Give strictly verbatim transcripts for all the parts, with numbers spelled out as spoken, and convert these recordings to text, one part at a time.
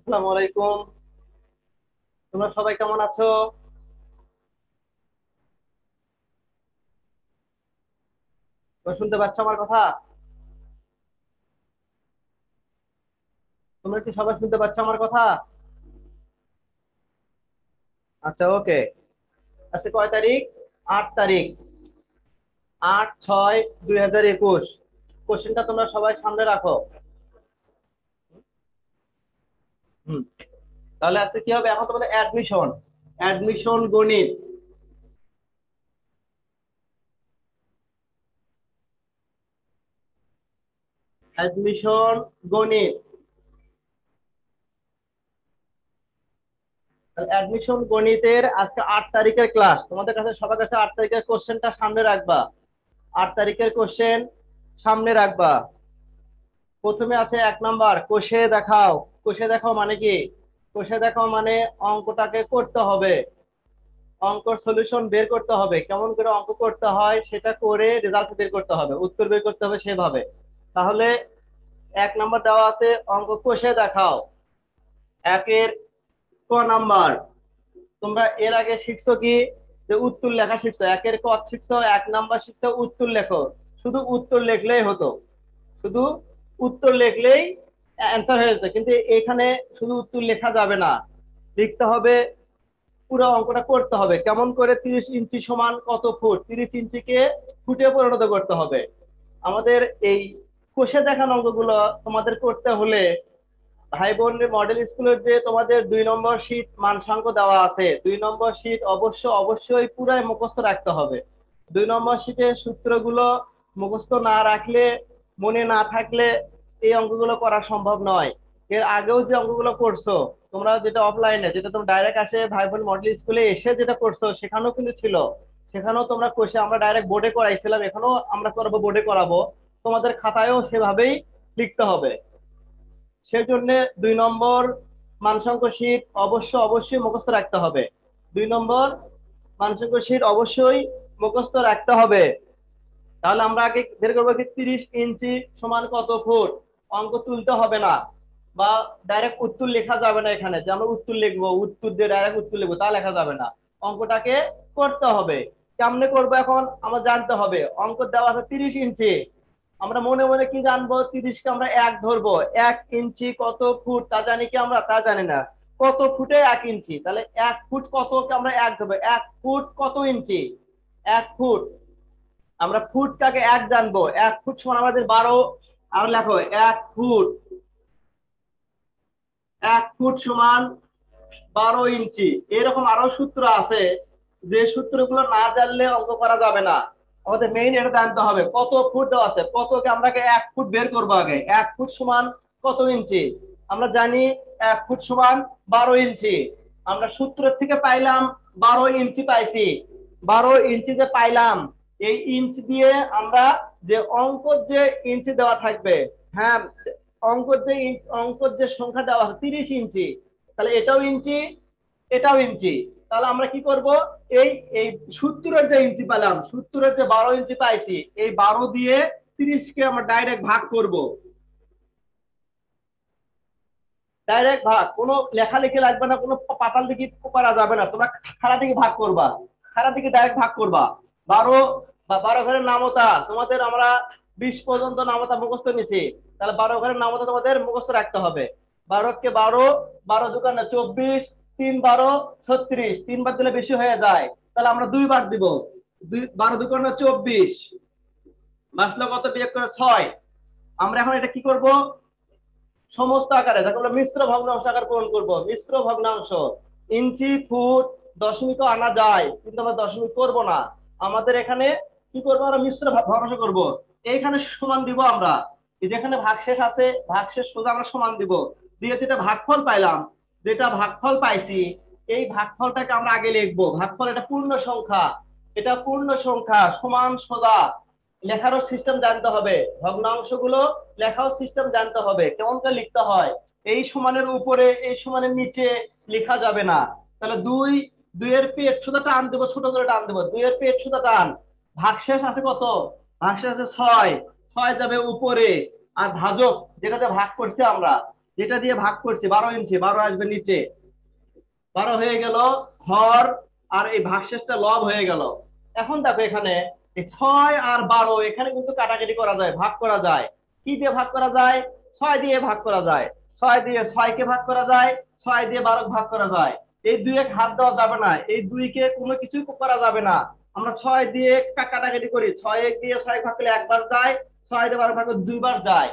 আসসালামু আলাইকুম। তোমরা সবাই কেমন আছো? তোমরা শুনতে পাচ্ছ আমার কথা? তোমরা কি সবাই শুনতে পাচ্ছ আমার কথা? আচ্ছা, ওকে। আজকে কয় তারিখ? আট তারিখ। আট ছয় দুই হাজার একুশ। কোশ্চেনটা তোমরা সবাই সামনে রাখো। হুম। তাহলে আজকে কি হবে? এখন তোমাদের অ্যাডমিশন অ্যাডমিশন গণিত। অ্যাডমিশন গণিত। অ্যাডমিশন গণিতের আজকে আট তারিখের ক্লাস। তোমাদের কাছে সবার কাছে আট তারিখের কোশ্চেনটা সামনে রাখবা। আট তারিখের কোশ্চেন সামনে রাখবা। প্রথমে আছে এক নাম্বার, কোষে দেখাও। কোষে দেখাও মানে কি? কোষে দেখাও মানে অঙ্কটাকে করতে হবে। অঙ্কর সলিউশন বের করতে হবে, কেমন করে অঙ্ক করতে হয় সেটা করে রেজাল্ট বের করতে হবে, উত্তর বের করতে হবে সেভাবে। তাহলে এক নাম্বার দেওয়া আছে, অঙ্ক কোষে দেখাও। একের ক নাম্বার। তোমরা এর আগে শিখছো কি? যে উত্তর লেখা শিখছো, একের ক শিখছো, এক নাম্বার শিখছো উত্তর লেখো। শুধু উত্তর লিখলেই হতো, শুধু উত্তর লিখলেই অ্যান্সার হয়ে যেত। কিন্তু এখানে শুধু উত্তর লেখা যাবে না, লিখতে হবে, পুরো অঙ্কটা করতে হবে। কেমন করে? তিরিশ ইঞ্চি সমান কত ফুট, তিরিশ ইঞ্চিকে ফুটে পরিণত করতে হবে। আমাদের এই কোষে দেখানো অঙ্কগুলো তোমাদের করতে হলে, ভাই বোন মডেল স্কুলের যে তোমাদের দুই নম্বর শীট মানসাঙ্ক দেওয়া আছে, দুই নম্বর শীট অবশ্য অবশ্যই পুরাই মুখস্থ রাখতে হবে। দুই নম্বর শীটের সূত্রগুলো মুখস্থ না রাখলে, মনে না থাকলে এই অঙ্কগুলো করা সম্ভব নয়। এর আগেও যে অঙ্কগুলো করছো তোমরা, যেটা অফলাইনে, যেটা তোমরা ডাইরেক্ট আসে ভাই বোন মডেল স্কুলে এসে যেটা করছো, সেখানেও কিন্তু ছিল। সেখানেও তোমরা কোষে আমরা ডাইরেক্ট বোর্ডে করাইছিলাম, এখানেও আমরা করাবো, বোর্ডে করাবো। তোমাদের খাতায়ও সেভাবেই লিখতে হবে। সেজন্য দুই নম্বর মানসংখ্য শীট অবশ্য অবশ্যই মুখস্থ রাখতে হবে। দুই নম্বর মানসংখ্য শীট অবশ্যই মুখস্থ রাখতে হবে। তাহলে আমরা আগে বের করবো কি তিরিশ ইঞ্চি সমান কত ফুট। অঙ্ক তুলতে হবে না, বা ডাইরেক্ট উত্তর লেখা যাবে না। এখানে যে আমরা উত্তর লিখবো, উত্তর দিয়ে ডাইরেক্ট উত্তর লিখবো, তা লেখা যাবে না। অঙ্কটাকে করতে হবে। কেমনে করবো এখন আমার জানতে হবে। অঙ্ক দেওয়া আছে তিরিশ ইঞ্চি। আমরা মনে মনে কি জানবো? তিরিশকে আমরা এক ধরবো। এক ইঞ্চি কত ফুট তা জানি কি? আমরা তা জানি না। কত ফুটে এক ইঞ্চি, তাহলে এক ফুট কতকে আমরা এক ধরবো। এক ফুট কত ইঞ্চি? এক ফুট। আমরা ফুট কাকে এক জানবো, এক ফুট সমান আমাদের বারো। আর লেখো এক ফুট, এক ফুট সমান বারো ইঞ্চি। এরকম আরো সূত্র আছে, যে সূত্রগুলো না জানলে অঙ্ক করা যাবে না। আমাদের মেইন এটা জানতে হবে কত ফুট দেওয়া আছে, কতকে আমরা আগে এক ফুট বের করবো। আগে এক ফুট সমান কত ইঞ্চি আমরা জানি, এক ফুট সমান বারো ইঞ্চি। আমরা সূত্র থেকে পাইলাম বারো ইঞ্চি পাইছি। বারো ইঞ্চি যে পাইলাম, এই ইঞ্চ দিয়ে আমরা যে অঙ্কর যে ইঞ্চি দেওয়া থাকবে, হ্যাঁ, অঙ্কর যে ইঞ্চ- অঙ্কর যে সংখ্যা দেওয়া আছে তিরিশ ইঞ্চি, তাহলে এটাও ইঞ্চি, এটাও ইঞ্চি। তাহলে আমরা কি করব? এই এই সত্তরের যে ইঞ্চি পেলাম, সত্তরের যে বারো ইঞ্চি পাইছি, এই বারো দিয়ে তিরিশ কে আমরা ডাইরেক্ট ভাগ করব। ডাইরেক্ট ভাগ, কোনো লেখালেখি লাগবে না, কোনো পাতাল দিকে করা যাবে না। তোমরা খাড়া দিকে ভাগ করবা, খাড়া দিকে ডাইরেক্ট ভাগ করবা। বারো বা বারো ঘরের নামতা তোমাদের আমরা বিশ পর্যন্ত নামতা মুখস্থ নিছি। তাহলে বারো ঘরের নামতা তোমাদের মুখস্থ রাখতে হবে। বারোকে বারো, বারো দোকানে চব্বিশ, তিন বারো ছত্রিশ, তিনবার দিলে বেশি হয়ে যায়, তাহলে আমরা দুইবার দিব। দুই বারো দোকানে চব্বিশ, বাঁচলো কত? বিয়োগ করে ছয়। আমরা এখন এটা কি করব? সমস্ত আকারে, যাকে আমরা মিশ্র ভগ্নাংশ আকার পূরণ করব। মিশ্র ভগ্নাংশ, ইঞ্চি ফুট দশমিক আনা যায়, কিন্তু আমরা দশমিক করব না। আমাদের এখানে কি করবো? আমরা মিশ্র ভগ্নাংশ করব। এইখানে সমান দিব আমরা, যেখানে ভাগশেষ আছে ভাগশেষ সোজা আমরা সমান দিব। দিয়ে যেটা ভাগফল পাইলাম, যেটা ভাগফল পাইছি, এই ভাগফলটাকে আমরা আগে লিখবো। ভাগফল এটা পূর্ণ সংখ্যা, এটা পূর্ণ সংখ্যা সমান সোজা। লেখারও সিস্টেম জানতে হবে, ভগ্নাংশগুলো লেখাও সিস্টেম জানতে হবে, কেমন করে লিখতে হয়। এই সমানের উপরে এই সমানের নিচে লেখা যাবে না। তাহলে দুই, দুইয়ের পেট সুদা টান দেবো, ছোট করে টান দেবো, দুইয়ের পেট সুদা টান। ভাগশেষ আছে কত? ভাগশেষ আছে ছয়, ছয় যাবে উপরে। আর ভাজক, যেটাতে ভাগ করছি আমরা, যেটা দিয়ে ভাগ করছি বারো ইঞ্চি, বারো আসবে নিচে, বারো হয়ে গেল হর, আর এই ভাগশেষটা লব হয়ে গেল। এখন দেখো এখানে এই ছয় আর বারো এখানে কিন্তু কাটাকাটি করা যায়, ভাগ করা যায়। কি দিয়ে ভাগ করা যায়? ছয় দিয়ে ভাগ করা যায়। ছয় দিয়ে ছয়কে ভাগ করা যায়, ছয় দিয়ে বারো ভাগ করা যায়। এই দুই এক হাত দেওয়া যাবে না, এই দুইকে কোনো কিছুই করা যাবে না। আমরা ছয় দিয়ে কা- কাটাকাটি করি, ছয় এক দিয়ে ছয় ভাগ করলে একবার যায়, ছয় দিয়ে বারো ভাগ করলে দুইবার যায়।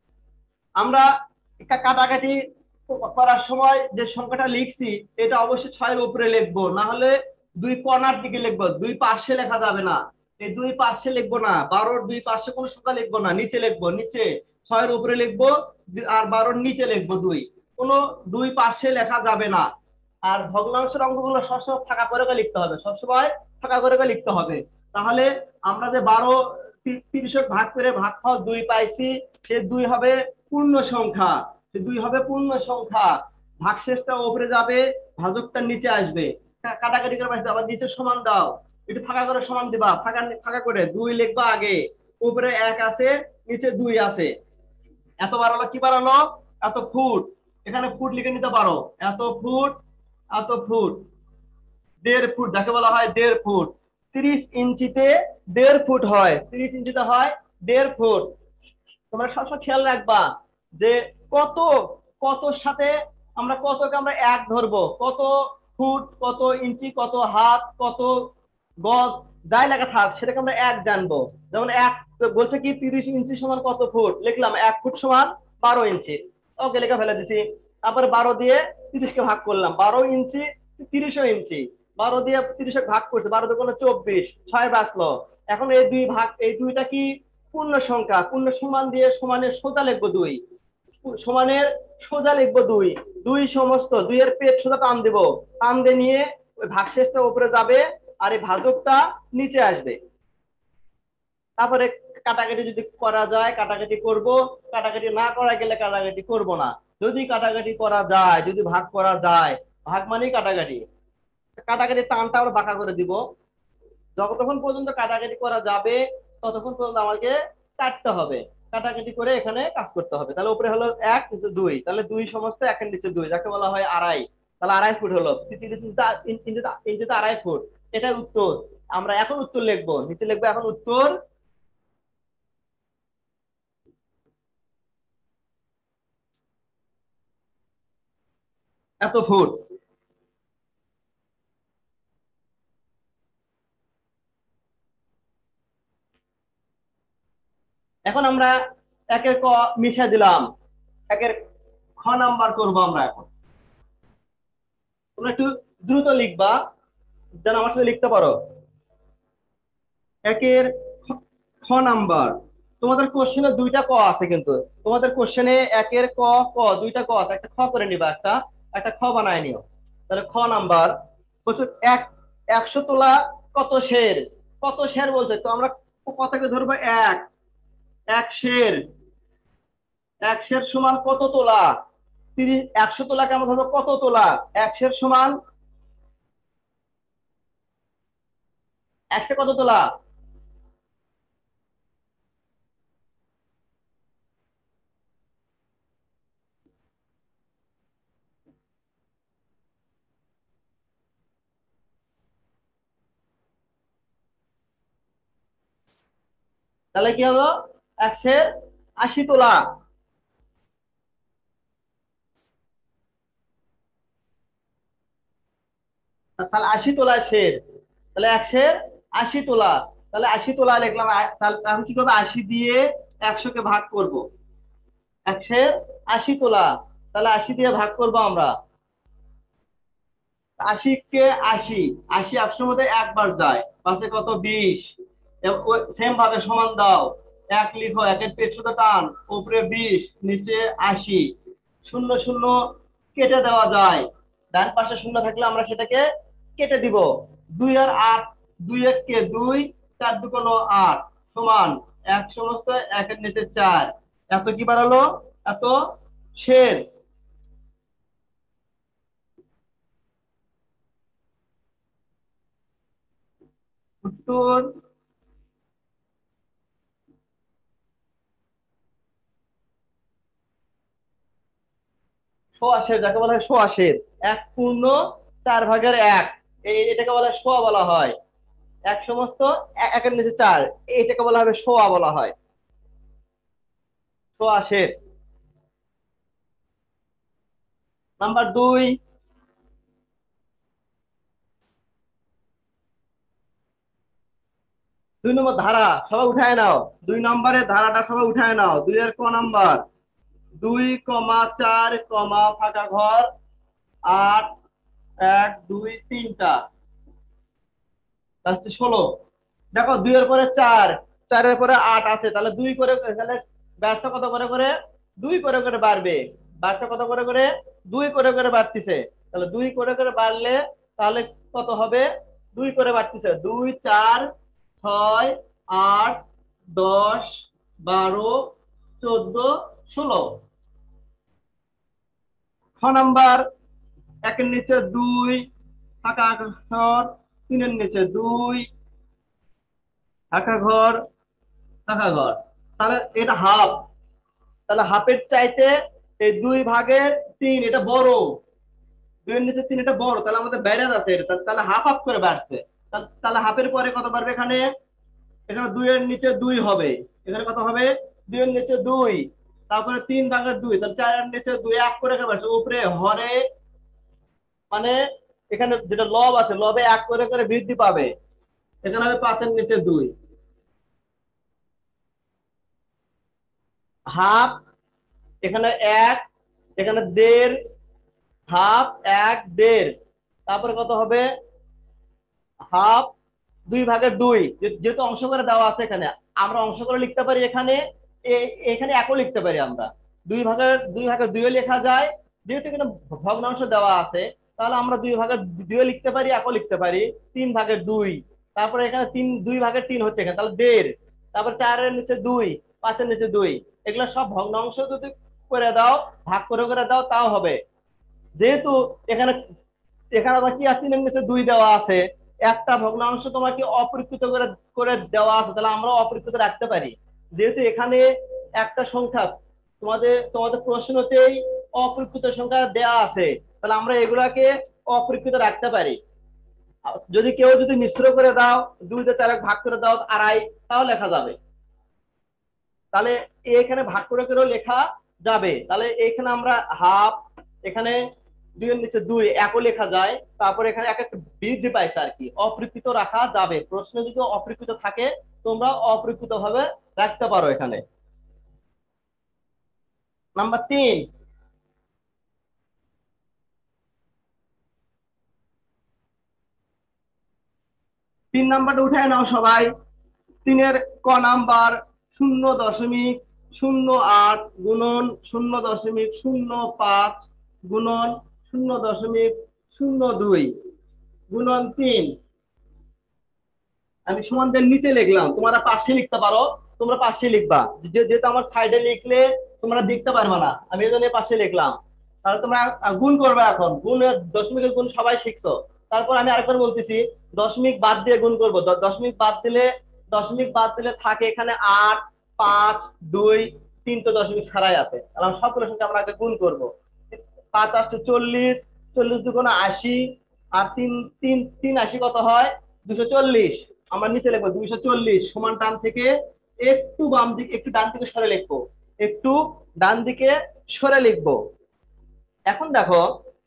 আমরা কা- কাটাকাটি করার সময় যে সংখ্যাটা লিখছি এটা অবশ্যই ছয়ের উপরে লিখবো, না হলে দুই কর্নার দিকে লিখবো, দুই পাশে লেখা যাবে না। এই দুই পাশে লিখবো না, বারোর দুই পাশে কোনো সংখ্যা লিখবো না, নিচে লিখবো, নিচে ছয়ের উপরে লিখবো, আর বারোর নিচে লিখবো দুই, কোনো দুই পাশে লেখা যাবে না। আর ভগ্নাংশের অঙ্কগুলো সবসময় ফাঁকা করে লিখতে হবে, সবসময় ফাঁকা করে লিখতে হবে। তাহলে আমরা যে বারো তিরিশ ভাগ করে ভাগ খাওয়া দুই পাইছি, সে দুই হবে পূর্ণ সংখ্যা, সে দুই হবে পূর্ণ সংখ্যা। ভাগশেষটা উপরে যাবে, ভাজকটা নিচে আসবে। কা- কাটাকাটি করে পাইছে, আবার নিচে সমান দাও, একটু ফাঁকা করে সমান দিবা, ফাঁকা ফাঁকা করে দুই লিখবা আগে, উপরে এক আছে, নিচে দুই আছে। এত বাড়ালো, কি বাড়ালো? এত ফুট। এখানে ফুট লিখে নিতে পারো, এত ফুট, এত ফুট, দেড় ফুট যাকে বলা হয় দেড় ফুট। তিরিশ ইঞ্চিতে দেড় ফুট হয়, তিরিশ ইঞ্চিতে হয় দেড় ফুট। তোমরা সবসময় খেয়াল রাখবা যে কত, কতর সাথে আমরা কতকে আমরা এক ধরবো, কত ফুট, কত ইঞ্চি, কত হাত, কত গজ, যাই লেখা থাক সেটাকে আমরা এক জানবো। যেমন এক বলছে কি তিরিশ ইঞ্চি সমান কত ফুট, লিখলাম এক ফুট সমান বারো ইঞ্চি, ওকে লেখা ফেলে দিছি। তারপরে বারো দিয়ে তিরিশকে ভাগ করলাম, বারো ইঞ্চি তিরিশও ইঞ্চি, বারো দিয়ে তিরিশে ভাগ করছে, বারো দুগুণে চব্বিশ, ছয় বাঁচলো। এখন এই দুই ভাগ, এই দুইটা কি পূর্ণ সংখ্যা, পূর্ণ সমান দিয়ে সমানের সোজা লিখবো দুই, সমানের সোজা লিখবো দুই, দুই সমস্ত দুইয়ের পেট সোজা টান দেবো, টান দিয়ে নিয়ে ওই ভাগশেষটা উপরে যাবে, আর এই ভাজকটা নিচে আসবে। তারপরে কাটাকাটি যদি করা যায় কাটাকাটি করব, কাটাকাটি না করা গেলে কাটাকাটি করব না। যদি কাটাকাটি করা যায়, যদি ভাগ করা যায়, ভাগ মানেই কাটাকাটি, কাটাকাটি টানটা আমরা বাঁকা করে দিব। যতক্ষণ পর্যন্ত কাটাকাটি করা যাবে ততক্ষণ পর্যন্ত আমাকে কাটতে হবে, কাটাকাটি করে এখানে কাজ করতে হবে। তাহলে উপরে হলো এক, নিচে দুই, তাহলে দুই সমস্ত একের নিচে দুই, যাকে বলা হয় আড়াই। তাহলে আড়াই ফুট হলো, ইঞ্চিতে আড়াই ফুট। এটার উত্তর। আমরা এখন উত্তর লিখবো, নিচে লিখবো এখন উত্তর এত ফুট। এখন আমরা একের ক মিশা দিলাম, একের খ নাম্বার করবো আমরা এখন। তোমরা একটু দ্রুত লিখবা যেন আমার সাথে লিখতে পারো। একের খ খ নাম্বার। তোমাদের কোশ্চেনে দুইটা ক আছে, কিন্তু তোমাদের কোশ্চেনে একের ক, ক দুইটা ক আছে, একটা খ করে নিবা, একটা একটা খ বানায় নিও। তাহলে খ নাম্বার বলছো এক, একশো তোলা কত সের, কত সের বলছে, তো আমরা কতকে ধরবো এক, এক সের, এক সের সমান কত তোলা, তিরিশ, একশো তোলাকে আমরা ধরবো কত তোলা, এক সের সমান একশো কত তোলা। তাহলে কি হলো? একশো আশি তোলা। তাহলে আশি তোলা শের, তাহলে একশো আশি তোলা। তাহলে আশি তোলা লিখলাম, আ- তাহলে আমি কি করবো, আশি দিয়ে একশো কে ভাগ করব, একশো আশি তোলা, তাহলে আশি দিয়ে ভাগ করব আমরা। আশি কে আশি, আশি একশোর মধ্যে একবার যায়, পাশে কত বিশ। সেম ভাবে সমান দাও, এক লিখো, একের পেট শুধু টান, উপরে বিশ, নিচে আশি। শূন্য শূন্য কেটে দেওয়া যায়, ডান পাশে শূন্য থাকলে আমরা সেটাকে কেটে দিব। দুই আর আট, দুই এক কে দুই, চার দুগুণ আট, সমান এক সমস্ত একের নিচে চার। এত কি বাড়ালো? এত শের। উত্তর সোয়াশের, যাকে বলা হয় সোয়াশের, এক পূর্ণ চার ভাগের এক, এই এটাকে বলা হয় সোয়া বলা হয়। এক সমস্ত এ- একের নিচে চার, এটাকে বলা হবে সোয়া বলা হয়, সোয়াশের। নাম্বার দুই, দুই নম্বর ধারা সবাই উঠায় নাও, দুই নম্বরের ধারাটা সবাই উঠায় নাও। দুই এর ক নাম্বার, দুই কমা চার কমা ফাঁকা ঘর আট, এক দুই তিনটা, লাস্টে ষোলো। দেখো দুই এর পরে চার, চারের পরে আট আছে, তাহলে দুই করে, তাহলে ব্যাসটা কত করে করে, দুই করে করে বাড়বে, ব্যাসটা কত করে করে, দুই করে করে বাড়তিছে। তাহলে দুই করে করে বাড়লে তাহলে কত হবে, দুই করে বাড়তিছে, দুই চার ছয় আট দশ বারো চোদ্দ ষোলো। খ নাম্বার, একের নিচে দুই ফাঁকা ঘর, তিনের নিচে দুই ফাঁকা ঘর ফাঁকা ঘর, তাহলে এটা হাফ, তাহলে হাফের চাইতে এই দুই ভাগের তিন এটা বড়, দুইয়ের নিচে তিন এটা বড়, তাহলে আমাদের ব্যারিয়ার আছে এটা, তাহলে হাফ হাফ করে বাড়ছে। তাহলে হাফের পরে কত বাড়বে এখানে, এখানে দুইয়ের নিচে দুই হবে, এখানে কত হবে, দুইয়ের নিচে দুই, তারপরে তিন ভাগের দুই, তাহলে চারের নিচে দুই, এক করে বাড়ছে উপরে হরে, মানে এখানে যেটা লব আছে লবে এক করে করে বৃদ্ধি পাবে, এখানে হবে পাঁচের নিচে দুই, হাফ, এখানে এক, এখানে দেড়, হাফ এক দেড়, তারপরে কত হবে, হাফ দুই ভাগের দুই, যেহেতু অংশ করে দেওয়া আছে এখানে, আমরা অংশ করে লিখতে পারি এখানে, এখানে একও লিখতে পারি আমরা, দুই ভাগের দুই ভাগের দুইও লেখা যায়, যেহেতু এখানে ভগ্নাংশ দেওয়া আছে, তাহলে আমরা দুই ভাগের দুইও লিখতে পারি একও লিখতে পারি, তিন ভাগের দুই, তারপরে এখানে তিন দুই ভাগের তিন হচ্ছে এখানে, তাহলে দেড়, তারপর চারের নিচে দুই, পাঁচের নিচে দুই, এগুলো সব ভগ্নাংশ যদি করে দাও, ভাগ করে করে দাও তাও হবে। যেহেতু এখানে এখানে আবার কি আছে, তিনের নিচে দুই দেওয়া আছে, একটা ভগ্নাংশ তোমাকে অপরিকৃত করে করে দেওয়া আছে, তাহলে আমরা অপরিকৃত রাখতে পারি। যেহেতু এখানে একটা সংখ্যা তোমাদের তোমাদের প্রশ্নতেই অপরিকৃত সংখ্যা দেওয়া আছে, তাহলে আমরা এগুলাকে অপরিকৃত রাখতে পারি। যদি কেউ যদি মিশ্র করে দাও, দুইতে চার ভাগ করে দাও আড়াই, তাও লেখা যাবে, তাহলে এখানে ভাগ করে করেও লেখা যাবে। তাহলে এখানে আমরা হাফ, এখানে দুইয়ের নিচে দুই একও লেখা যায়, তারপরে এখানে এক একটা বৃদ্ধি পাইছে আর কি, অপরিকৃত রাখা যাবে, প্রশ্ন যদি অপরিকৃত থাকে তোমরা অপরিকৃত ভাবে রাখতে পারো এখানে। নাম্বার তিন, তিন নাম্বারটা উঠায় নাও সবাই। তিনের ক নাম্বার, শূন্য দশমিক শূন্য আট গুণন শূন্য দশমিক শূন্য পাঁচ গুণন শূন্য দশমিক শূন্য দুই গুণন তিন। আমি সমানদের নিচে লিখলাম, তোমরা পাশে লিখতে পারো, তোমরা পাশে লিখবা, যেহেতু আমার সাইডে লিখলে তোমরা দেখতে পারবে না, আমি এই জন্য পাশে লিখলাম। তাহলে তোমরা গুণ করবে, এখন গুণ দশমিকের গুণ সবাই শিখছো। তারপর আমি আরেকবার বলতেছি, দশমিক বাদ দিয়ে গুণ করবো, দশমিক বাদ দিলে দশমিক বাদ দিলে থাকে এখানে আট, পাঁচ, দুই, তিন তো দশমিক ছাড়াই আছে, তাহলে সবগুলোর সঙ্গে আমরা আগে গুণ করবো। পাঁচ আটটা চল্লিশ, চল্লিশ দুগুণে আশি, আর তিন তিন তিন আশি কত হয়, দুশো চল্লিশ। আমরা নিচে লিখবো দুইশো চল্লিশ, সমান টান থেকে একটু বাম দিকে একটু ডান দিকে সরে লিখবো, একটু ডান দিকে সরে লিখবো। এখন দেখো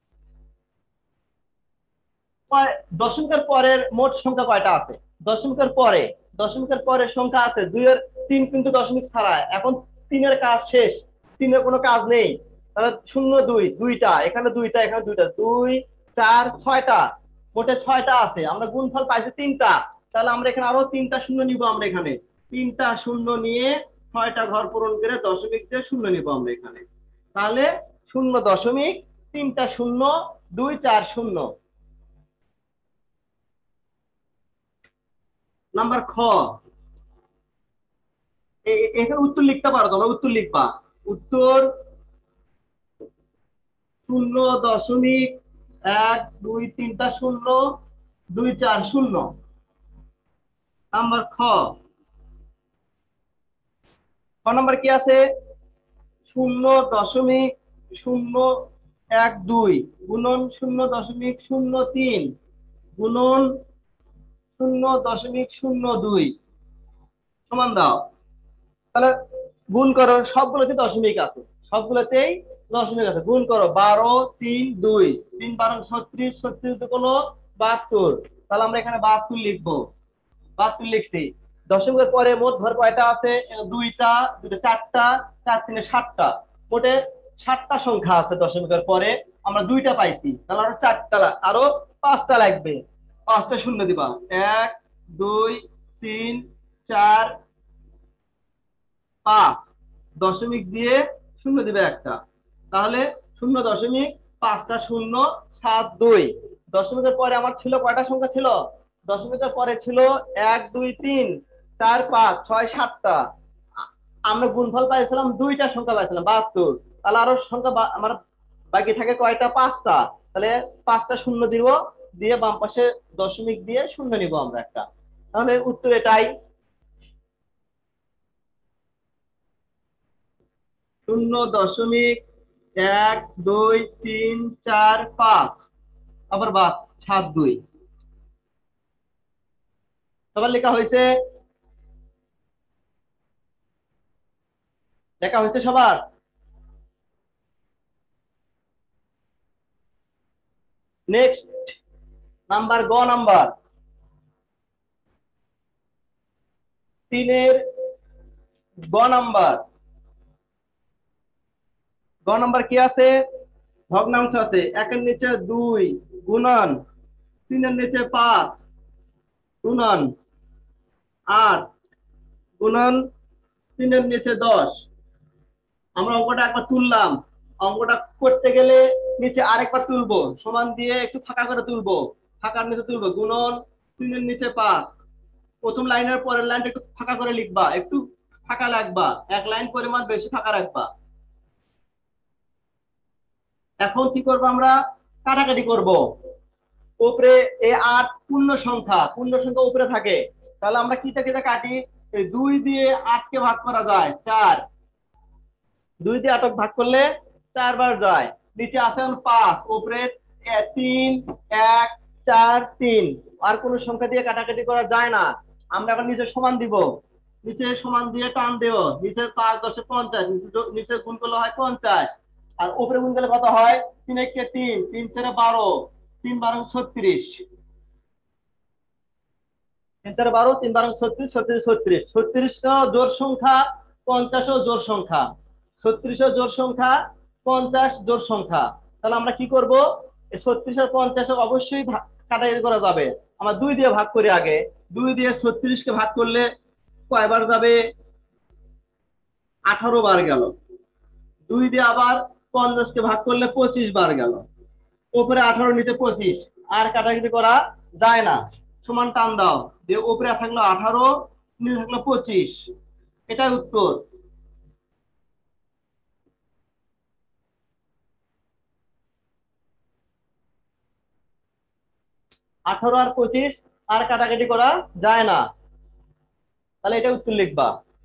দশমিকের পরের মোট সংখ্যা কয়টা আছে, দশমিকের পরে দশমিকের পরে সংখ্যা আছে দুইয়ের, তিন কিন্তু দশমিক ছাড়া, এখন তিনের কাজ শেষ, তিনের কোনো কাজ নেই, তাহলে শূন্য দুই দুইটা, এখানে দুইটা, এখানে দুইটা, দুই চার ছয়টা, মোটে ছয়টা আছে, আমরা গুণফল পাইছি তিনটা, তাহলে আমরা এখানে আরো তিনটা শূন্য নিব, আমরা এখানে তিনটা শূন্য নিয়ে ছয়টা ঘর পূরণ করে দশমিক দিয়ে শূন্য নিব আমরা এখানে, তাহলে শূন্য দশমিক তিনটা শূন্য দুই চার শূন্য। নাম্বার খ, এখানে উত্তর লিখতে পারো, তোমরা উত্তর লিখবা, উত্তর শূন্য দশমিক এক দুই তিনটা শূন্য দুই চার শূন্য। নাম্বার খ, ক নাম্বার কি আছে, শূন্য দশমিক শূন্য এক দুই গুণন শূন্য দশমিক শূন্য তিন গুণন শূন্য দশমিক শূন্য দুই সমান দাও। তাহলে গুণ করো, সবগুলোতে দশমিক আছে, সবগুলোতেই দশমিক আছে। গুণ করো, বারো তিন দুই, তিন বারো ছত্রিশ, ছত্রিশ দুগুণ বাহাত্তর। তাহলে আমরা এখানে বাহাত্তর লিখবো, বাহাত্তর লিখছি। দশমিকের পরে মোট ঘর কয়টা আছে? দুইটা, দুটো চারটা, চার তিনে সাতটা, মোটে সাতটা সংখ্যা আছে দশমিকের পরে। আমরা দুইটা পাইছি, তাহলে আরো চারটা, আরো পাঁচটা লাগবে। পাঁচটা শূন্য দিবা, এক দুই তিন চার পাঁচ, দশমিক দিয়ে শূন্য দিবে একটা, তাহলে শূন্য দশমিক পাঁচটা শূন্য সাত দুই। দশমিকের পরে আমার ছিল কয়টা সংখ্যা ছিল? দশমিকের পরে ছিল এক দুই তিন চার পাঁচ ছয় সাতটা। আমরা গুণফল পাইছিলাম দুইটা সংখ্যা পাইছিলাম বাহাত্তর। তাহলে আরো সংখ্যা আমার বাকি থাকে কয়টা? পাঁচটা। তাহলে পাঁচটা শূন্য দিব, দিয়ে বাম পাশে দশমিক দিয়ে শূন্য নিব আমরা একটা। তাহলে উত্তর এটাই, শূন্য দশমিক এক দুই তিন চার পাঁচ আবার বা সাত দুই। সবার লেখা হয়েছে? লেখা হয়েছে সবার? নেক্সট নাম্বার, গ নাম্বার, তিনের গ নাম্বার। গ নাম্বার কি আছে? ভগ্নাংশ আছে, একের নিচে দুই গুণন তিনের নিচে পাঁচ গুণন আট গুণন তিনের নিচে দশ। আমরা অঙ্কটা একবার তুললাম, অঙ্কটা করতে গেলে নিচে আরেকবার তুলবো, সমান দিয়ে একটু ফাঁকা করে তুলবো, ফাঁকার নিচে তুলবো, গুণন তিনের নিচে পাঁচ। প্রথম লাইনের পরের লাইনটা একটু ফাঁকা করে লিখবা, একটু ফাঁকা রাখবা, এক লাইন পরিমাণ বেশি ফাঁকা রাখবা। এখন কি করবো? আমরা কাটাকাটি করব। উপরে এই আট পূর্ণ সংখ্যা, পূর্ণ সংখ্যা উপরে থাকে, তাহলে আমরা কি থেকে কাটি? এই দুই দিয়ে আটকে ভাগ করা যায় চার, দুই দিয়ে আটক ভাগ করলে চারবার যায়। নিচে আছে পাঁচ, উপরে তিন এক চার তিন, আর কোন সংখ্যা দিয়ে কাটাকাটি করা যায় না। আমরা এখন নিচে সমান দিব, নিচে সমান দিয়ে টান দেব, নিচে পাঁচ দশে পঞ্চাশ, নিচে গুণ করলে হয় পঞ্চাশ, আর উপরে গুণ করলে কত হয়? তিন একে তিন, তিন চারে বারো, তিন বারো ছত্রিশ, তিন চারে বারো, তিন বারো ছত্রিশ, ছত্রিশ ছত্রিশ, ছত্রিশটা জোর সংখ্যা, পঞ্চাশও জোর সংখ্যা, ছত্রিশও জোর সংখ্যা, পঞ্চাশ জোর সংখ্যা। তাহলে আমরা কি করব? এই ছত্রিশ আর পঞ্চাশ অবশ্যই কাটাকাটি করা যাবে। আমরা দুই দিয়ে ভাগ করি আগে, দুই দিয়ে ছত্রিশকে ভাগ করলে কয়বার যাবে? আঠারো বার গেল। দুই দিয়ে আবার পঞ্চাশকে ভাগ করলে পঁচিশ বার গেল। উপরে আঠারো নিচে পঁচিশ, আর কাটাকাটি করা যায় না। সমান টান দাও, যে উপরে থাকলো আঠারো, নিচে থাকলো পঁচিশ, এটাই উত্তর। আঠারো আর পঁচিশ আর কাটাকাটি করা যায় না, তাহলে এটা উত্তর লিখবা।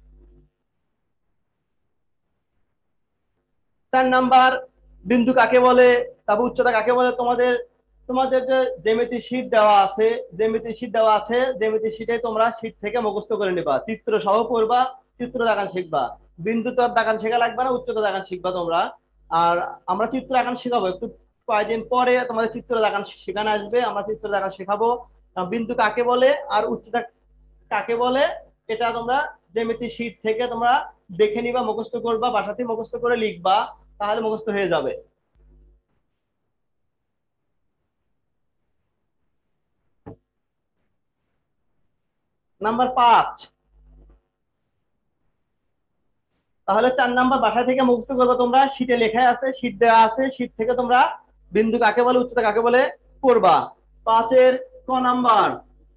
চার নাম্বার, বিন্দু কাকে বলে, তারপর উচ্চতা কাকে বলে? তোমাদের তোমাদের যে জ্যামিতি শীট দেওয়া আছে, জ্যামিতি শীট দেওয়া আছে, জ্যামিতি শীটে তোমরা শীট থেকে মুখস্থ করে নিবা, চিত্র সহ পড়বা, চিত্র দেখান শিখবা। বিন্দু তো আর দেখান শেখা লাগবে না, উচ্চতা দেখান শিখবা তোমরা। আর আমরা চিত্র দেখান শেখাবো একটু কয়েকদিন পরে, তোমাদের চিত্র দেখান শেখানো আসবে, আমরা চিত্র দেখান শেখাবো। বিন্দু কাকে বলে আর উচ্চতা কাকে বলে, এটা তোমরা জ্যামিতি শীট থেকে তোমরা দেখে নিবা, মুখস্থ করবা, বাসাতে মুখস্থ করে লিখবা, তাহলে মুখস্থ হয়ে যাবে। নাম্বার পাঁচ, তাহলে চার নাম্বার বাসা থেকে মুখস্থ করবে তোমরা, শীটে লেখা আছে, শীট দেওয়া আছে, শীট থেকে তোমরা বিন্দু কাকে বলে উচ্চতা কাকে বলে পড়বা। পাঁচের ক নাম্বার,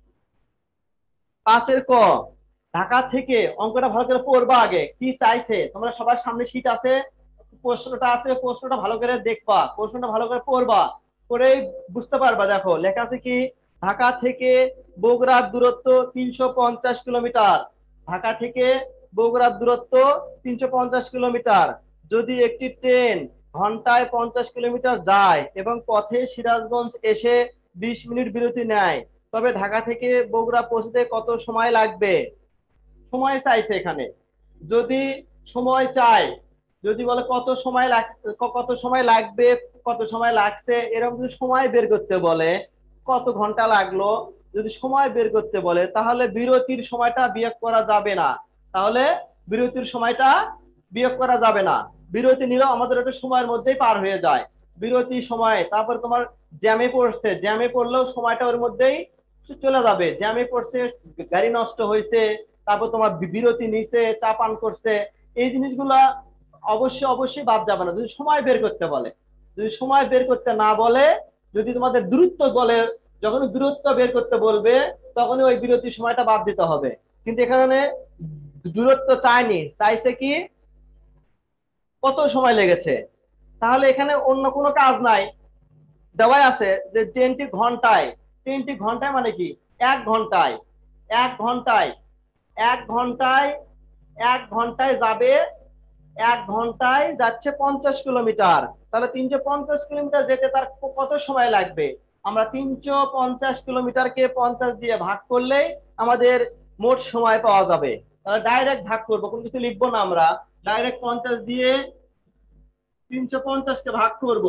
পাঁচের ক, ঢাকা থেকে অঙ্কটা ভালো করে পড়বা। আগে কি চাইছে, তোমরা সবার সামনে শীট আছে, প্রশ্নটা আছে, প্রশ্নটা ভালো করে দেখবা, প্রশ্নটা ভালো করে পড়বা, পড়েই বুঝতে পারবা। দেখো লেখা আছে কি, ঢাকা থেকে বগুড়ার দূরত্ব তিনশো পঞ্চাশ কিলোমিটার, ঢাকা থেকে বগুড়ার দূরত্ব তিনশো পঞ্চাশ কিলোমিটার। যদি একটি ট্রেন ঘন্টায় পঞ্চাশ কিলোমিটার যায় এবং পথে সিরাজগঞ্জ এসে বিশ মিনিট বিরতি নেয়, তবে ঢাকা থেকে বগুড়া পৌঁছতে কত সময় লাগবে? সময় চাইছে এখানে। যদি সময় চাই, যদি বলে কত সময় লাগ কত সময় লাগবে, কত সময় লাগছে, এরকম যদি সময় বের করতে বলে কত ঘন্টা লাগলো, যদি সময় বের করতে বলে তাহলে বিরতির সময়টা বিয়োগ করা যাবে না। তাহলে বিরতির সময়টা বিয়োগ করা যাবে না। বিরতি নিলেও আমাদের একটা সময়ের মধ্যেই পার হয়ে যায়। বিরতি সময়, তারপর তোমার জ্যামে পড়ছে, জ্যামে পড়লেও সময়টা ওর মধ্যেই চলে যাবে। জ্যামে পড়ছে, গাড়ি নষ্ট হয়েছে, তারপর তোমার বিরতি নিছে, চা পান করছে, এই জিনিসগুলা অবশ্যই অবশ্যই বাদ যাবে না যদি সময় বের করতে বলে। যদি সময় বের করতে না বলে, যদি তোমাদের দূরত্ব বলে, যখন দূরত্ব বের করতে বলবে তখনই ওই বিরতির সময়টা বাদ দিতে হবে। কিন্তু এখানে দূরত্ব চায়নি, চাইছে কি কত সময় লেগেছে। তাহলে এখানে অন্য কোনো কাজ নাই, দেওয়াই আছে যে ট্রেনটি ঘন্টায়, ট্রেনটি ঘন্টায় মানে কি এক ঘন্টায়, এক ঘন্টায় এক ঘন্টায় এক ঘন্টায় যাবে, এক ঘন্টায় যাচ্ছে পঞ্চাশ কিলোমিটার। তাহলে তিনশো পঞ্চাশ কিলোমিটার যেতে তার কত সময় লাগবে? আমরা তিনশো পঞ্চাশ কিলোমিটারকে পঞ্চাশ দিয়ে ভাগ করলেই আমাদের মোট সময় পাওয়া যাবে। তাহলে ডাইরেক্ট ভাগ করবো, কোনো কিছু লিখবো না, আমরা ডাইরেক্ট পঞ্চাশ দিয়ে তিনশো পঞ্চাশকে ভাগ করব।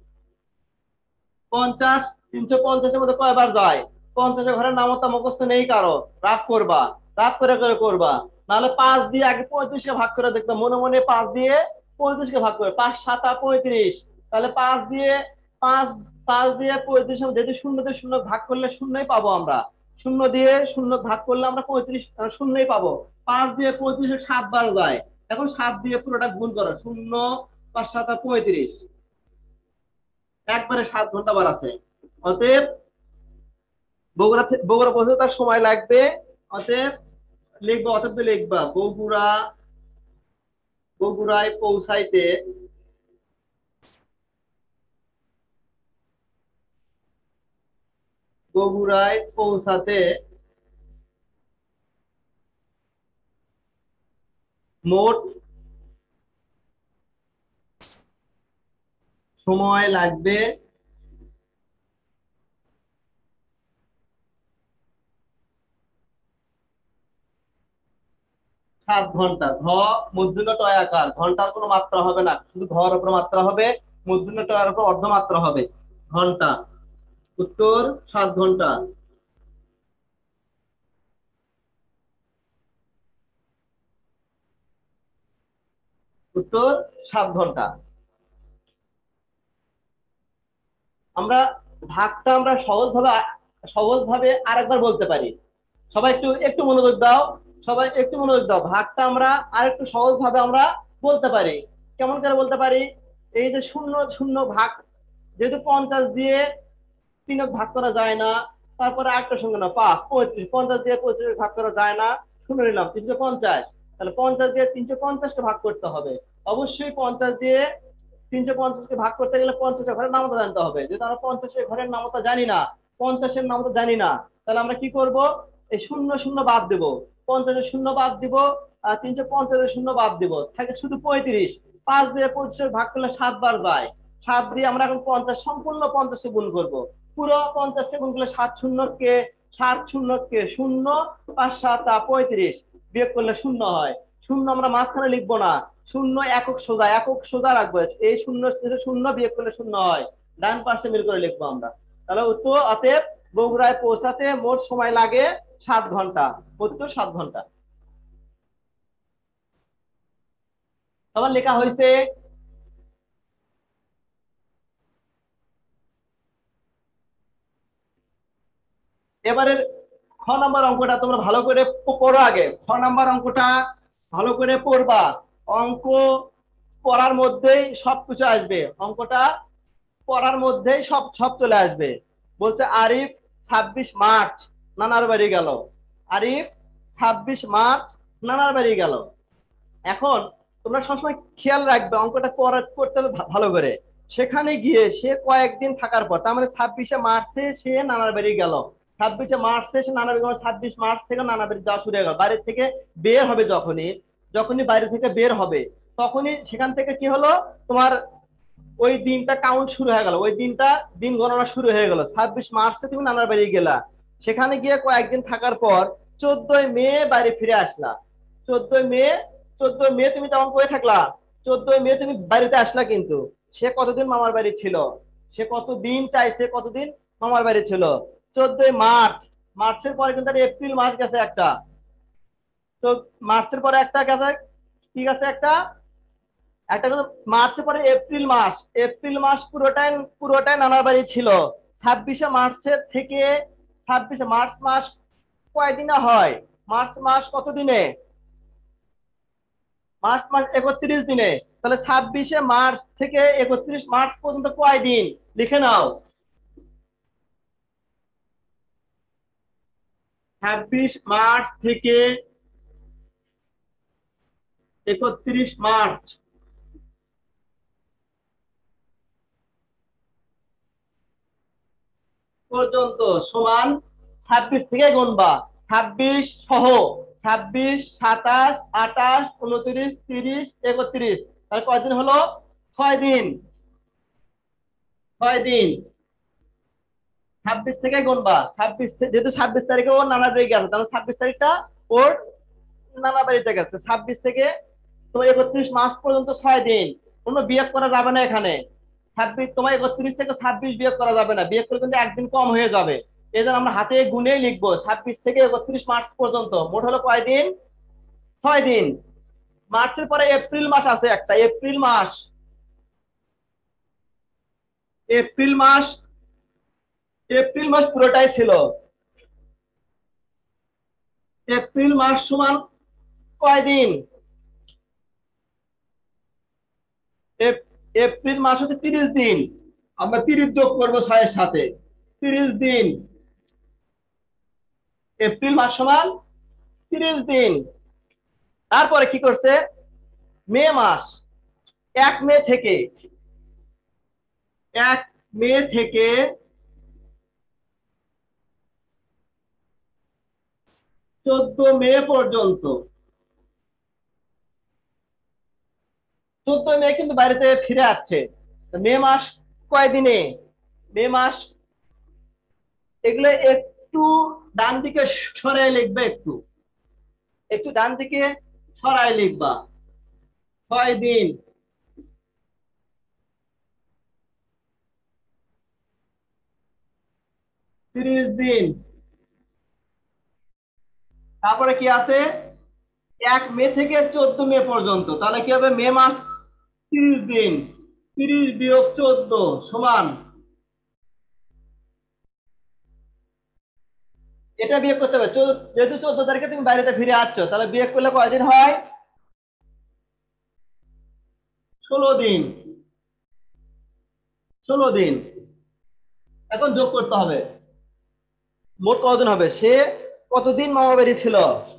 পঞ্চাশ, তিনশো পঞ্চাশের মধ্যে কয়বার যায়? পঞ্চাশের ঘরের নামতা মুখস্থ নেই কারো, রাগ করবা, রাগ করে করে করবা। নাহলে পাঁচ দিয়ে আগে পঁয়ত্রিশকে ভাগ করে দেখতো, মনে মনে পাঁচ দিয়ে পঁয়ত্রিশকে ভাগ করে, পাঁচ সাতা পঁয়ত্রিশ। তাহলে পাঁচ দিয়ে পাঁচ পাঁচ দিয়ে পঁয়ত্রিশ, যেহেতু শূন্য দিয়ে শূন্য ভাগ করলে শূন্যই পাবো আমরা। শূন্য দিয়ে শূন্য ভাগ করলে আমরা পঁয়ত্রিশ শূন্যই পাবো। পাঁচ দিয়ে পঁয়ত্রিশে সাত বার যায়। এখন সাত দিয়ে পুরোটা গুণ করো, শূন্য পাঁচ সাতা পঁয়ত্রিশ, একবারে সাত ঘন্টা বার আছে। অতএব বগুড়া বগুড়া পৌঁছতে তার সময় লাগবে। অতএব লিখবো, অতএব লিখবা বগুড়া বগুড়ায় পৌঁছাইতে বগুড়ায় পৌঁছাতে মোট সময় লাগবে সাত ঘন্টা। ঘ মূর্ধন্য টয় আকার, ঘন্টার কোনো মাত্রা হবে না, শুধু ঘর উপর মাত্রা হবে, মূর্ধন্য টয়ের উপর অর্ধমাত্রা হবে। ঘন্টা, উত্তর সাত ঘন্টা। উত্তর সাত ঘন্টা। আমরা ভাগটা আমরা সহজ ভাবে সহজ ভাবে আরেকবার বলতে পারি। সবাই একটু একটু মনোযোগ দাও, সবাই একটু মনোযোগ দাও। ভাগটা আমরা আরেকটু সহজ ভাবে আমরা বলতে পারি। কেমন করে বলতে পারি? এই যে শূন্য শূন্য ভাগ, যেহেতু পঞ্চাশ দিয়ে তিনক ভাগ করা যায় না, তারপরে আরেকটা সঙ্গে না পাঁচ পঁয়ত্রিশ, পঞ্চাশ দিয়ে পঁয়ত্রিশ ভাগ করা যায় না, শুনে নিলাম তিনশো পঞ্চাশ। তাহলে পঞ্চাশ দিয়ে তিনশো পঞ্চাশকে ভাগ করতে হবে। অবশ্যই পঞ্চাশ দিয়ে তিনশো পঞ্চাশকে ভাগ করতে গেলে পঞ্চাশের ঘরের নামতা জানতে হবে। যেহেতু আমরা পঞ্চাশের ঘরের নামতা জানি না, পঞ্চাশের নামতা জানি না, তাহলে আমরা কি করব? এই শূন্য শূন্য বাদ দেবো, পঞ্চাশের শূন্য বাদ দিব, আর তিনশো পঞ্চাশের শূন্য বাদ দিব, থাকে শুধু পঁয়ত্রিশ। পাঁচ দিয়ে পঁচিশের ভাগ করলে সাত বার যায়। সাত দিয়ে আমরা এখন পঞ্চাশ, সম্পূর্ণ পঞ্চাশকে গুণ করব। পুরো পঞ্চাশকে গুণ করলে সাত শূন্য কে সাত শূন্য কে শূন্য, পাঁচ সাত পঁয়ত্রিশ, বিয়োগ করলে শূন্য হয়। শূন্য আমরা মাঝখানে লিখবো না, শূন্য একক সোজা, একক সোজা রাখবো। এই শূন্য শূন্য বিয়োগ করলে শূন্য হয়, ডান পাশে মিল করে লিখবো আমরা। তাহলে উত্তর, অতএব বগুড়ায় পৌঁছাতে মোট সময় লাগে সাত ঘন্টা। উত্তর সাত ঘন্টা। সবার লেখা হয়েছে? এবারের খ নাম্বার অঙ্কটা তোমরা ভালো করে পড়ো। আগে খ নাম্বার অঙ্কটা ভালো করে পড়বা। অঙ্ক পড়ার মধ্যেই সবকিছু আসবে, অঙ্কটা পড়ার মধ্যেই সব সব চলে আসবে। বলছে আরিফ ছাব্বিশ মার্চ নানার বাড়ি গেল। আরিফ ছাব্বিশ মার্চ নানার বাড়ি গেল। এখন তোমরা সবসময় খেয়াল রাখবে অঙ্কটা করতে হবে ভালো করে। সেখানে গিয়ে সে কয়েকদিন থাকার পর, তার মানে ছাব্বিশে মার্চে সে নানার বাড়ি গেল। ছাব্বিশে মার্চে সে নানার বাড়ি, ছাব্বিশ মার্চ থেকে নানা বাড়ি যাওয়া শুরু হয়ে গেল। বাড়ির থেকে বের হবে, যখনই যখনই বাইরে থেকে বের হবে তখনই সেখান থেকে কি হলো, তোমার ওই দিনটা কাউন্ট শুরু হয়ে গেল, ওই দিনটা দিন গণনা শুরু হয়ে গেল। ছাব্বিশ মার্চে তুমি নানার বাড়ি গেলা, সেখানে গিয়ে কয়েকদিন থাকার পর চোদ্দই মে বাড়ি ফিরে আসলা। চোদ্দই মে চোদ্দই মে তুমি তখন করে থাকলা, চোদ্দই মে তুমি বাড়িতে আসলা, কিন্তু সে কতদিন মামার বাড়ি ছিল? সে কতদিন চাইছে, কতদিন মামার বাড়ি ছিল? চোদ্দই মার্চ। মার্চের পরে কিন্তু এপ্রিল মাস গেছে একটা, তো মার্চের পরে একটা গেছে, ঠিক আছে, একটা একটা কিন্তু মার্চের পরে এপ্রিল মাস, এপ্রিল মাস পুরোটাই পুরোটাই নানার বাড়ি ছিল। ছাব্বিশে মার্চের থেকে ছাব্বিশে মার্চ মাস কয়দিনে হয়? মার্চ মাস কত দিনে? মার্চ মাস একত্রিশ দিনে। তাহলে ছাব্বিশে মার্চ থেকে একত্রিশ মার্চ পর্যন্ত কয় দিন? লিখে নাও। ছাব্বিশ মার্চ থেকে একত্রিশ মার্চ পর্যন্ত সমান ছাব্বিশ থেকে গুনবা। ছাব্বিশ সহ ছাব্বিশ, সাতাশ, আঠাশ, উনত্রিশ, তিরিশ, একত্রিশ, তাহলে কয়দিন হলো? ছয় দিন। ছয় দিন। ছাব্বিশ থেকে গুনবা, ছাব্বিশ যেহেতু ছাব্বিশ তারিখে ওর নানা বাড়ি গেছে, তাহলে ছাব্বিশ তারিখটা ওর নানা বাড়িতে গেছে। ছাব্বিশ থেকে তোমার একত্রিশ মাস পর্যন্ত ছয় দিন। কোনো বিয়োগ করা যাবে না এখানে। ছাব্বিশ তোমার একত্রিশ থেকে ছাব্বিশ বিয়োগ করা যাবে না, বিয়োগ করে কিন্তু একদিন কম হয়ে যাবে। এই জন্য আমরা হাতে গুনেই লিখবো ছাব্বিশ থেকে একত্রিশ মার্চ পর্যন্ত মোট হলো কয়দিন? ছয় দিন। মার্চের পরে এপ্রিল মাস আছে একটা, এপ্রিল মাস। এপ্রিল মাস এপ্রিল মাস পুরোটাই ছিল। এপ্রিল মাস সমান কয়দিন? এপ- এপ্রিল মাস হচ্ছে তিরিশ দিন। আমরা তিরিশ যোগ করবো ছয়ের সাথে, তিরিশ দিন। এপ্রিল মাস সমান তিরিশ দিন। তারপরে কি করছে? মে মাস। এক মে থেকে এক মে থেকে চোদ্দ মে পর্যন্ত। চোদ্দ মে কিন্তু বাড়িতে ফিরে আসছে। মে মাস কয়দিনে? মে মাস এগুলো একটু ডান দিকে সরাই লিখবে, একটু একটু ডান দিকে সরাই লিখবা। ছয় দিন। তিরিশ দিন। তারপরে কি আছে? এক মে থেকে চোদ্দ মে পর্যন্ত, তাহলে কি হবে? মে মাস তিরিশ দিন। তিরিশ বিয়োগ চোদ্দ সমান, এটা বিয়োগ করতে হবে। চোদ্দ, যেহেতু চোদ্দ তারিখে তুমি বাড়িতে ফিরে আসছো, তাহলে বিয়োগ করলে কয়দিন হয়? ষোলো দিন। ষোলো দিন। এখন যোগ করতে হবে মোট কতদিন হবে। সে কতদিন মামা বাড়ি ছিল?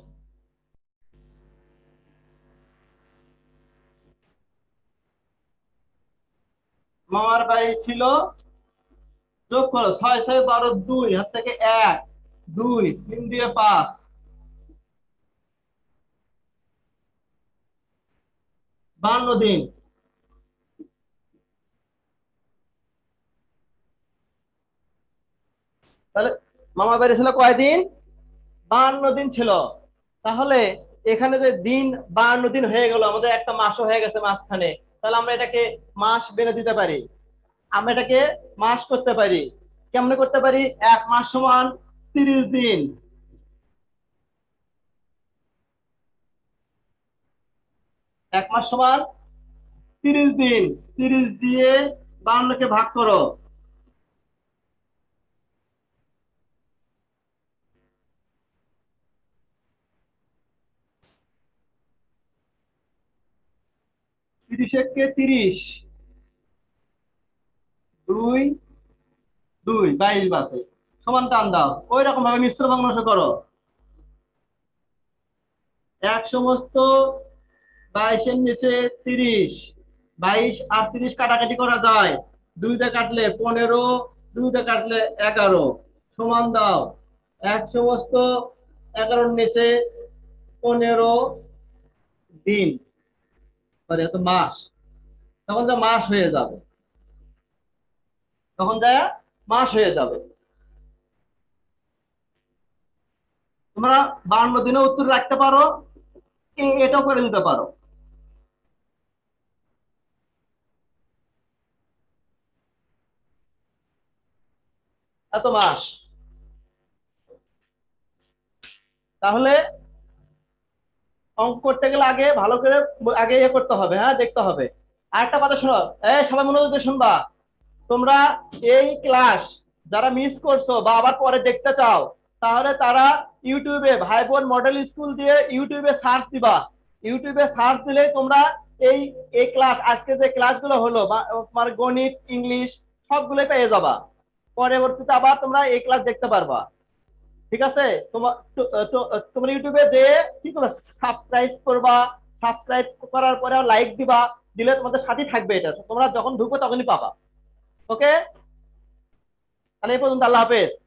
মামার বাড়ি ছিল, যোগ করো, ছয় ছয় বারো, দুই হাত থেকে এক, দুই তিন দিয়ে পাঁচ, বান্ন দিন। তাহলে মামা বাড়ি ছিল কয়দিন? বান্ন দিন ছিল। তাহলে এখানে যে দিন বান্ন দিন হয়ে গেল, আমাদের একটা মাসও হয়ে গেছে মাঝখানে, তাহলে আমরা এটাকে মাস বেঁধে দিতে পারি। আমরা এটাকে মাস করতে পারি। কেমনে করতে পারি? এক মাস সমান তিরিশ দিন। এক মাস সমান তিরিশ দিন। তিরিশ দিয়ে বান্নকে ভাগ করো। তিরিশ একে তিরিশ, দুই দুই বাইশ বাসে, সমান টান দাও। ওই রকম ভাবে মিশ্র ভগ্নাংশ করো। এক সমস্ত বাইশের নিচে তিরিশ, বাইশ আর তিরিশ কাটাকাটি করা যায়, দুইটা কাটলে পনেরো, দুইটা কাটলে এগারো, সমান দাও। এক সমস্ত এগারোর নিচে পনেরো দিন, সরি এত মাস, তখন তো মাস হয়ে যাবে। তখন যায় মাস হয়ে যাবে। তোমরা বাউন্ন দিনে উত্তর রাখতে পারো, এ- এটাও করে নিতে পারো। এত মাস। তাহলে অঙ্ক করতে গেলে আগে ভালো করে ব- আগে ইয়ে করতে হবে, হ্যাঁ দেখতে হবে। আরেকটা কথা শোনো, এই সবাই মনোযোগ দিয়ে শুনবা। তোমরা এই ক্লাস যারা মিস করছো বা আবার পরে দেখতে চাও, তাহলে তারা ইউটিউবে ভাই বোন মডেল স্কুল দিয়ে ইউটিউবে সার্চ দিবা। ইউটিউবে সার্চ দিলে তোমরা এই এই ক্লাস আজকে যে ক্লাসগুলো হলো বা তোমার গণিত ইংলিশ সবগুলো পেয়ে যাবা। পরবর্তীতে আবার তোমরা এই ক্লাস দেখতে পারবা। ঠিক আছে? তোমার তো- তো- তোমরা ইউটিউবে যে কি করবা, সাবস্ক্রাইব করবা। সাবস্ক্রাইব করার পরে লাইক দিবা। দিলে তোমাদের সাথে থাকবে, এটা তোমরা যখন ঢুকবে তখনই পাবা। ওকে, তাহলে এই পর্যন্ত, আল্লাহ হাফেজ।